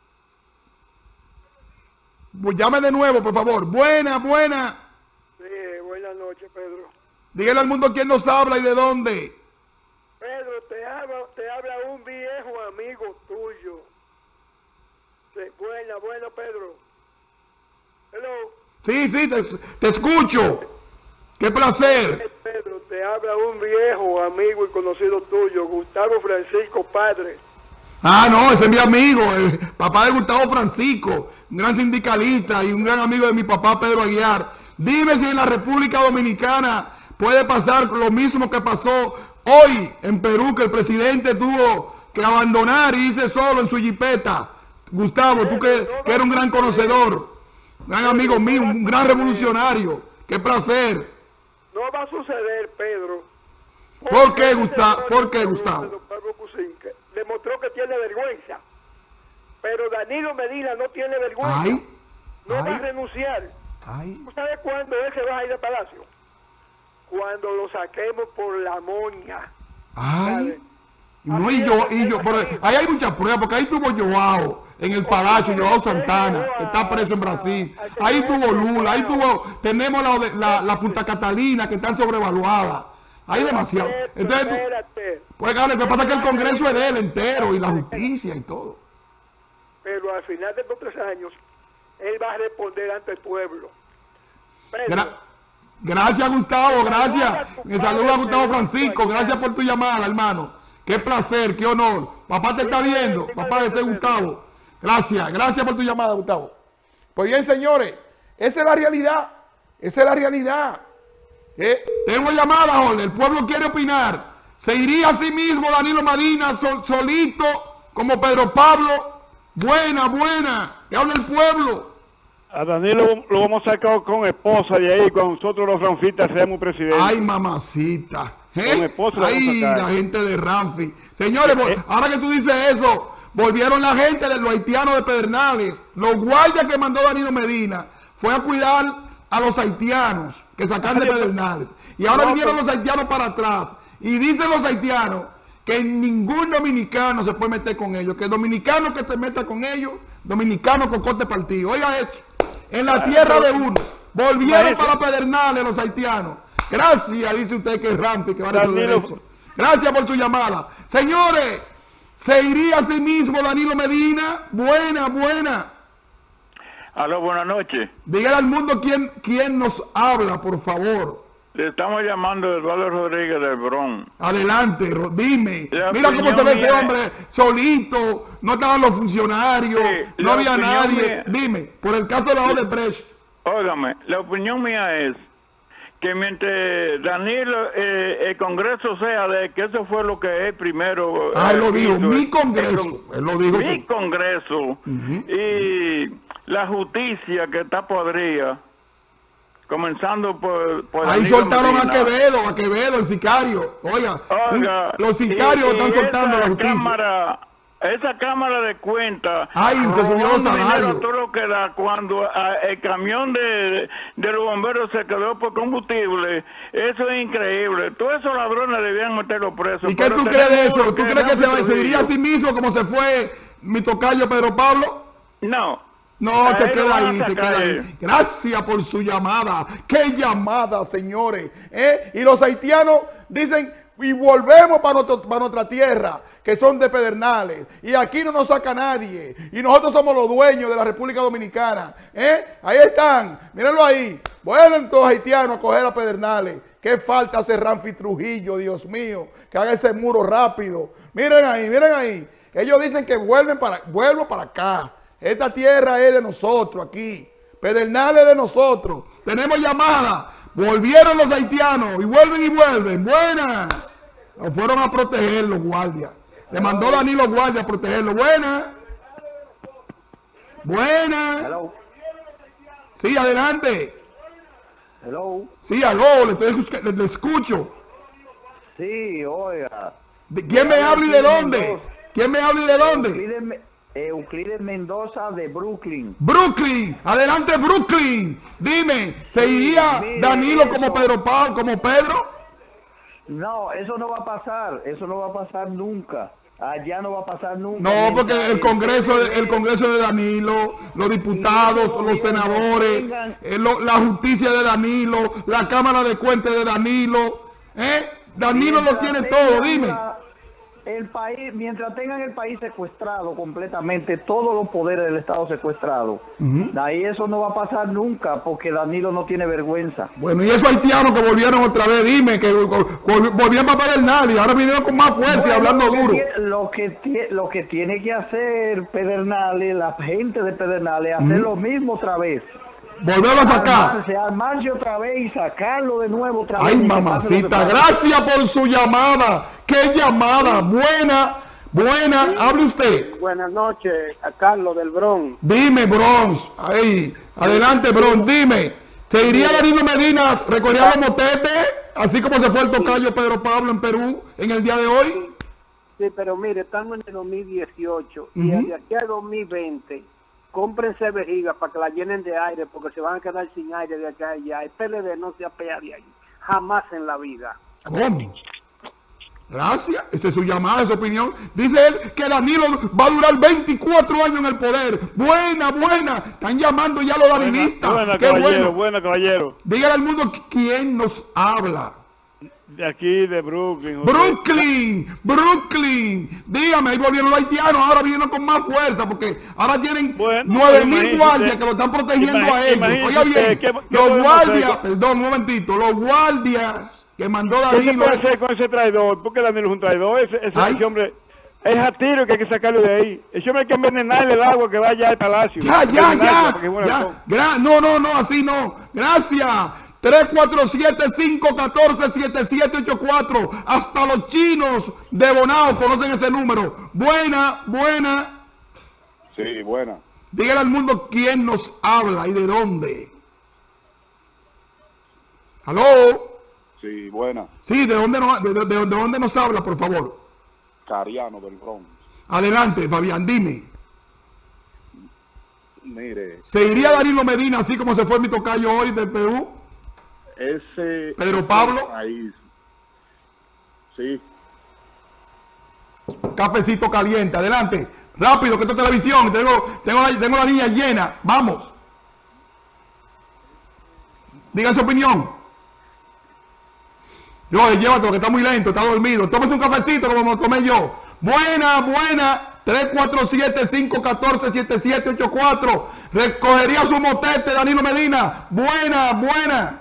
Pues llame de nuevo, por favor. Buena. Sí, buenas noches, Pedro. Dígale al mundo quién nos habla y de dónde. Pedro, te habla un viejo amigo tuyo. Sí, bueno, Pedro. Hello. Sí, te escucho. Qué placer. Pedro, te habla un viejo amigo y conocido tuyo, Gustavo Francisco Padre. Ah, no, ese es mi amigo, el papá de Gustavo Francisco, un gran sindicalista y un gran amigo de mi papá Pedro Aguiar. Dime si en la República Dominicana puede pasar lo mismo que pasó hoy en Perú, que el presidente tuvo que abandonar y irse solo en su jipeta. Gustavo, tú que eres un gran conocedor, gran amigo mío, un gran revolucionario. Qué placer. No va a suceder, Pedro. ¿Por qué, Gustavo? Demostró que tiene vergüenza. Pero Danilo Medina no tiene vergüenza. No va a renunciar. ¿Tú sabes cuándo él se va a ir de Palacio? Cuando lo saquemos por la moña. No, y yo, pero ahí hay muchas pruebas, porque ahí estuvo Joao en el Palacio, Joao Santana, que está preso en Brasil. Ahí estuvo Lula, tenemos la Punta Catalina, que están sobrevaluadas. Hay demasiado. Entonces, pues claro, lo que pasa es que el Congreso es de él entero y la justicia y todo. Pero al final de estos 3 años, él va a responder ante el pueblo. Gracias, Gustavo, gracias. Me saluda Gustavo Francisco, gracias por tu llamada, hermano. Qué placer, qué honor. Papá te está viendo, papá de ese Gustavo. Gracias por tu llamada, Gustavo. Pues bien, señores, esa es la realidad. Tengo llamada, Jorge. El pueblo quiere opinar. ¿Se iría a sí mismo Danilo Medina solito como Pedro Pablo? Buena. Que habla el pueblo. A Danilo lo vamos a sacar con esposa de ahí cuando nosotros los ranfistas seamos presidentes. Ay, mamacita. Ay, la gente de Ramfi. Señores, ahora que tú dices eso, volvieron la gente de los haitianos de Pedernales. Los guardias que mandó Danilo Medina fue a cuidar a los haitianos que sacan de Pedernales. Y ahora vinieron los haitianos para atrás. Y dicen los haitianos que ningún dominicano se puede meter con ellos. Que el dominicano que se meta con ellos, dominicano con corte partido. Oiga eso. En la tierra de uno. Volvieron para Pedernales los haitianos. Gracias, dice usted que es Ramfi, que va a derecho. Gracias por su llamada. Señores, ¿se iría a sí mismo Danilo Medina? Buena. Aló, buenas noches. Dígale al mundo quién nos habla, por favor. Le estamos llamando de Eduardo Rodríguez del Bronx. Adelante, dime. Mira cómo se ve ese hombre solito, no estaban los funcionarios, no había nadie. Dime, por el caso de la Odebrecht. Óigame, la opinión mía es que mientras Danilo, el Congreso sea de que eso fue lo que es primero. Él lo dijo, mi Congreso. Él lo dijo. Mi Congreso. Y la justicia que está podrida. Comenzando por ahí Danilo soltaron Medina. a Quevedo, el sicario. Oiga, los sicarios están soltando la justicia. Esa cámara de cuentas. Se subió los salarios. Todo lo que da cuando el camión de los bomberos se quedó por combustible. Eso es increíble. Todos esos ladrones debían meterlos presos. ¿Y qué tú crees de eso? ¿Tú crees que se iría a sí mismo como se fue mi tocayo Pedro Pablo? No, se queda ahí. Gracias por su llamada. ¡Qué llamada, señores! Y los haitianos dicen, y volvemos para nuestra tierra, que son de Pedernales. Y aquí no nos saca nadie. Y nosotros somos los dueños de la República Dominicana. Ahí están. Mírenlo ahí. Vuelven todos haitianos a coger a Pedernales. Qué falta hace Ramfi Trujillo, Dios mío. Que haga ese muro rápido. Miren ahí. Ellos dicen que vuelvo para acá. Esta tierra es de nosotros aquí. Pedernales es de nosotros. Tenemos llamada. Volvieron los haitianos y vuelven. Buena. Nos fueron a proteger los guardias. Le mandó Danilo Guardia a protegerlo. Buena. Hello. Sí, adelante. Hello. Sí, aló, le escucho. Sí, oiga. ¿Quién me habla y de dónde? ¿Quién me habla y de dónde? Euclides Mendoza de Brooklyn. Brooklyn, adelante Brooklyn. Dime, ¿se iría Danilo como Pedro? No, eso no va a pasar nunca. Allá no va a pasar nunca. No, porque el Congreso de Danilo, los diputados, los senadores, la justicia de Danilo, la Cámara de Cuentas de Danilo, Danilo lo tiene todo, dime. El país, mientras tengan el país secuestrado completamente, todos los poderes del Estado secuestrados, ahí eso no va a pasar nunca, porque Danilo no tiene vergüenza. Bueno, y esos haitianos que volvieron otra vez, dime, que volvían para Pedernales, ahora vinieron con más fuerza y hablando duro. Lo que tiene que hacer Pedernales, la gente de Pedernales, hacer lo mismo otra vez. Volverlo a sacar. Armarse otra vez y sacarlo de nuevo otra vez. Ay, mamacita, gracias por su llamada. ¿Qué llamada? Buena, sí. Hable usted. Buenas noches, a Carlos del Bronx. Dime, Bronx. Ahí, adelante, Bronx, dime. ¿Te iría Danilo Medina recogiendo los motetes, así como se fue el tocayo Pedro Pablo en Perú en el día de hoy? Sí, pero mire, estamos en el 2018 y de aquí al 2020... cómprense vejigas para que la llenen de aire, porque se van a quedar sin aire de acá a allá. El PLD no se apea de ahí, jamás en la vida. ¿Cómo? Gracias, esa es su llamada, esa opinión. Dice él que Danilo va a durar 24 años en el poder. Buena. Están llamando ya los danilistas. Buena, qué caballero, bueno. Buena, caballero. Dígale al mundo quién nos habla. De aquí, de Brooklyn. Brooklyn. Dígame, ahí volvieron los haitianos, ahora vienen con más fuerza, porque ahora tienen 9.000 guardias que lo están protegiendo a ellos. Oiga bien, los guardias, perdón, un momentito, los guardias que mandó Danilo. ¿Qué se puede hacer con ese traidor? Porque Danilo es un traidor, ese hombre es a tiro que hay que sacarlo de ahí. Ese hombre hay que envenenarle el agua que vaya al palacio. Ya. No, así no. Gracias. 347-514-7784. Hasta los chinos de Bonao conocen ese número. Buena. Sí, buena. Dígale al mundo quién nos habla y de dónde. ¿Aló? Sí, buena. Sí, ¿de dónde nos habla, por favor? Cariano del Bronx. Adelante, Fabián, dime. Mire. ¿Se iría Danilo Medina así como se fue mi tocayo hoy del Perú? Pedro Pablo. Ahí. Sí. Cafecito caliente, adelante. Rápido, que esto es televisión. Tengo la línea llena. Vamos. Digan su opinión. Llévatelo, que está muy lento, está dormido. Tómate un cafecito como lo tomé yo. Buena. 347-514-7784. Recogería su motete, Danilo Medina. Buena.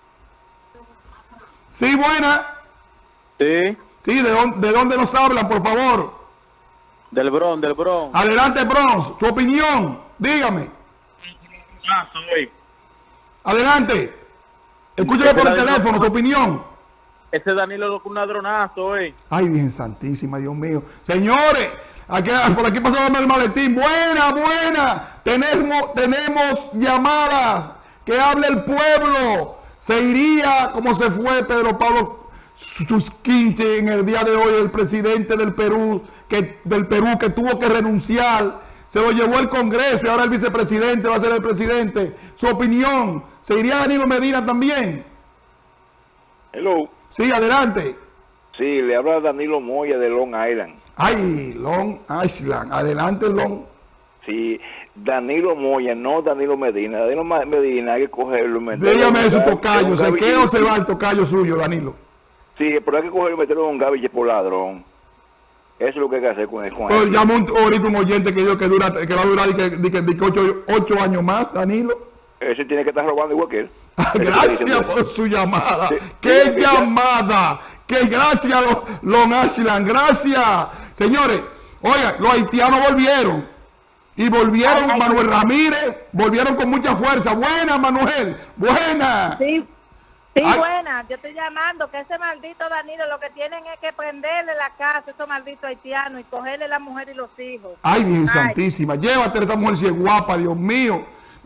Sí, buena. Sí. Sí, ¿de dónde nos hablan, por favor? Del Bronx. Adelante, Bronx. Su opinión, dígame. Soy. Adelante. Escúcheme por el teléfono, su opinión. Ese Danilo es un ladronazo, Ay, Virgen Santísima, Dios mío. Señores, por aquí pasamos el maletín. Buena. Tenemos llamadas. Que hable el pueblo. Se iría como se fue Pedro Pablo Susquinche en el día de hoy, el presidente del Perú que tuvo que renunciar. Se lo llevó el Congreso y ahora el vicepresidente va a ser el presidente. Su opinión, ¿se iría Danilo Medina también? Hello. Sí, adelante. Sí, le habla Danilo Moya de Long Island. Ay, Long Island. Adelante, Long. Sí, Danilo Moya, no Danilo Medina. Danilo Medina hay que cogerlo. Dígame eso, tocayo. ¿Se queda o se va el tocayo suyo, Danilo? Sí, pero hay que cogerlo y meterlo en un gabinete por ladrón. Eso es lo que hay que hacer con él. Pues llamo ahorita un oyente que dijo que va a durar 8 años más, Danilo. Ese tiene que estar robando igual que él. Gracias por su llamada. Sí, ¡qué llamada! ¡Qué gracias, Long Island! ¡Gracias! Señores, oigan, los haitianos volvieron. Y volvieron Manuel Ramírez, volvieron con mucha fuerza. Buena, Manuel, buena. Sí, buena. Yo estoy llamando que ese maldito Danilo lo que tienen es que prenderle la casa a esos malditos haitianos y cogerle la mujer y los hijos. Ay, bien santísima. Llévate a esta mujer si es guapa, Dios mío.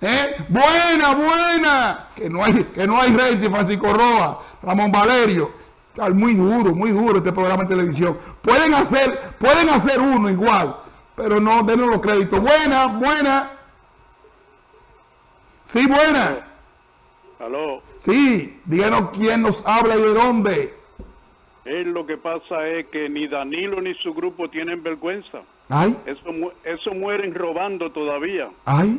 Buena. Que no hay rating, Francisco Roa, Ramón Valerio. Muy duro este programa de televisión. Pueden hacer uno igual. Pero no, denle los créditos. Buena. Sí, buena. Aló. Sí, díganos quién nos habla y de dónde. Lo que pasa es que ni Danilo ni su grupo tienen vergüenza. Ay. Eso mueren robando todavía. Ay.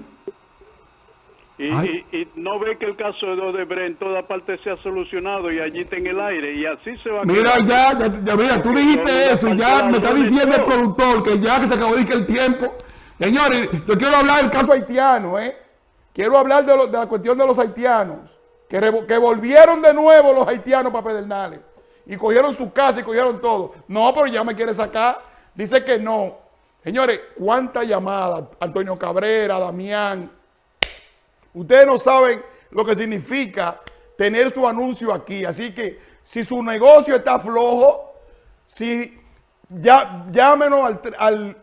Y no ve que el caso de Odebrecht en toda parte se ha solucionado y allí está en el aire y así se va a Mira, quedar. ya, mira, tú dijiste eso y ya me está diciendo el productor que ya que se acabó de decir el tiempo. Señores, yo quiero hablar del caso haitiano, Quiero hablar de la cuestión de los haitianos, que volvieron de nuevo los haitianos para Pedernales y cogieron su casa y cogieron todo. No, pero ya me quiere sacar. Dice que no. Señores, ¿cuántas llamadas? Antonio Cabrera, Damián. Ustedes no saben lo que significa tener su anuncio aquí. Así que si su negocio está flojo, llámenos al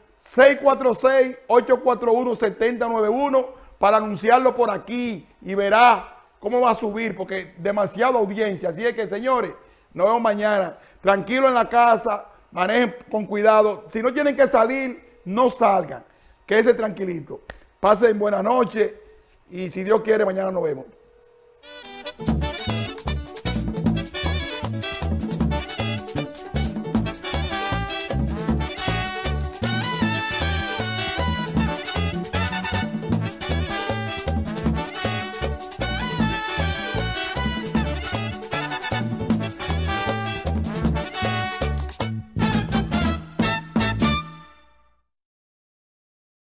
646-841-7091 para anunciarlo por aquí y verá cómo va a subir, porque demasiada audiencia. Así es que, señores, nos vemos mañana. Tranquilo en la casa, manejen con cuidado. Si no tienen que salir, no salgan. Quédense tranquilitos. Pasen buena noche. Y si Dios quiere, mañana nos vemos.